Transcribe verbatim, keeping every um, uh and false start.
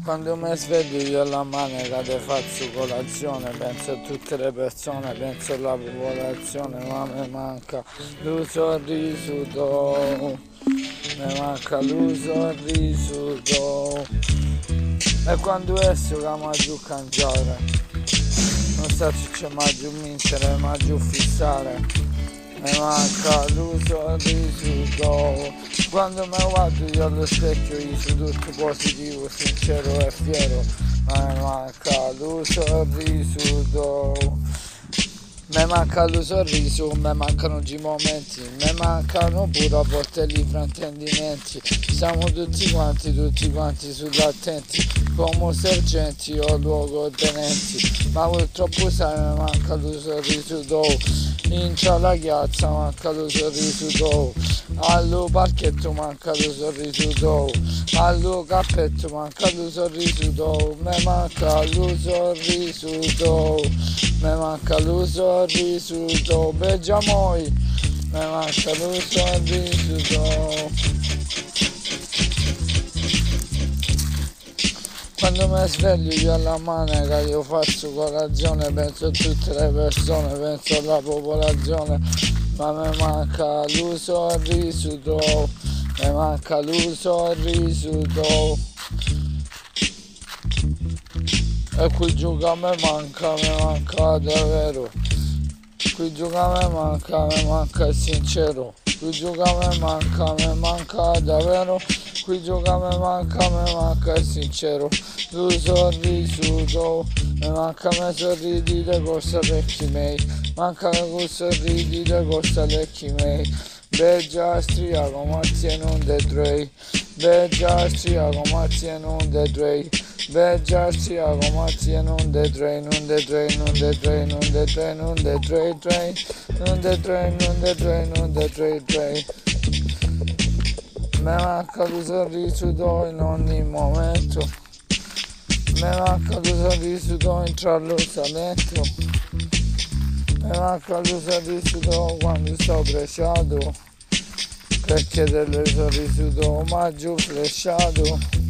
Quando mi sveglio io alla manica te faccio colazione, penso a tutte le persone, penso alla popolazione, ma mi manca lo sorriso do, mi manca lo sorriso do. E quando esco che mi giù cangiare, non so se c'è mai giù vincere, ma giù fissare, mi manca lo sorriso do. Quando mi guardo io allo specchio io sono tutto positivo, sincero e fiero, ma mi manca lo sorriso do. Mi manca lo sorriso, mi mancano i momenti, mi mancano pure a volte gli fraintendimenti. Siamo tutti quanti, tutti quanti sull'attenti, come sergenti o luogotenenti. Ma purtroppo sai mi manca lo sorriso do. In la piazza manca lo sorriso do. Allo parchetto manca lo sorriso do. Allo cappetto manca lo sorriso do. Mi manca lo sorriso do. Mi manca lo sorriso do, beggiamoi, mi manca lo sorriso do. Quando mi sveglio io alla manica io faccio colazione, penso a tutte le persone, penso alla popolazione, ma mi manca lo sorriso do, mi manca lo sorriso do. E qui gioca me manca, mi manca davvero. Qui gioca me manca, mi manca sincero. Qui gioca me manca, mi manca davvero. Qui gioca me manca, mi manca sincero. Lo sorriso do, mi manca me sorridi le cose vecchi miei. Manca che sorridi le cose vecchi miei. Beggia striaco, ma non de trei. Beggia striaco, ma non de trei. Beggia striaco, ma non de trei, non de trei, non de trei, non de trei, non de trei, trei. Non de trei, non de trei, non de trei, trei. Mi manca lo sorriso do in ogni momento. Mi manca lo sorriso do entrare allo salento. Mi manca lo sorriso do quando sto presciato, perché del sorriso do ma giù flesciato.